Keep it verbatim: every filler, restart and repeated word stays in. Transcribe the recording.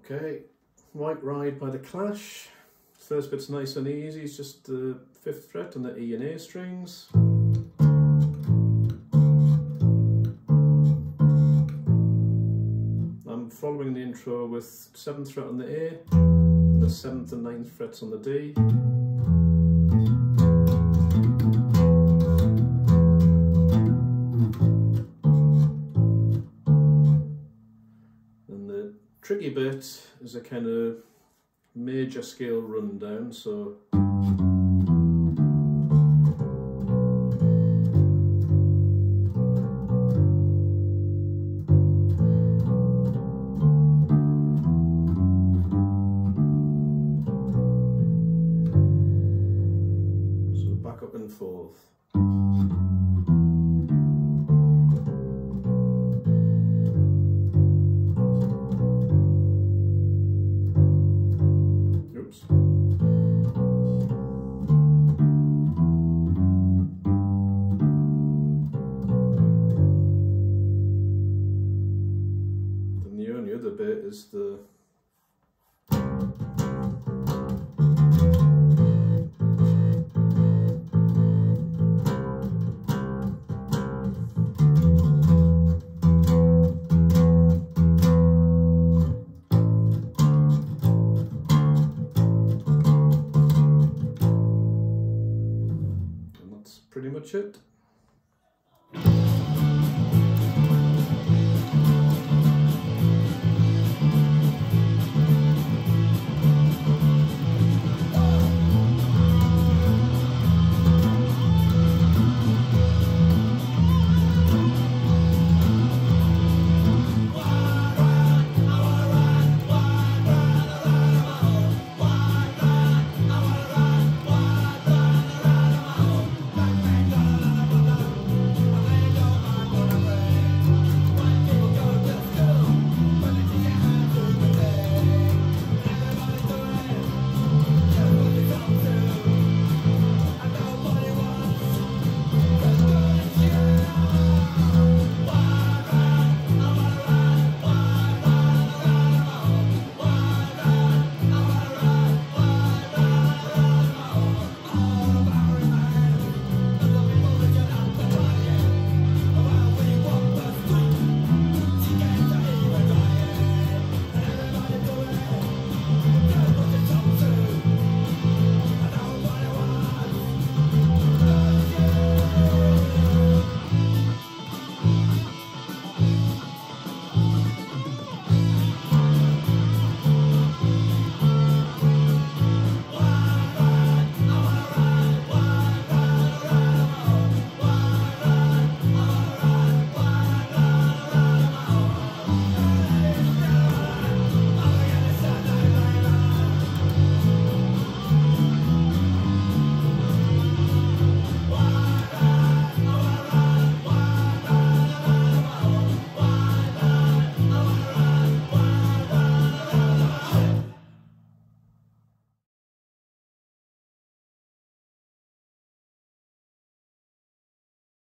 Okay, White Ride by The Clash. First bit's nice and easy, it's just the fifth fret and the E and A strings. I'm following the intro with seventh fret on the A and the seventh and ninth frets on the D. And the tricky bit is a kind of major scale rundown, so so back up and forth. The other bit is the and that's pretty much it.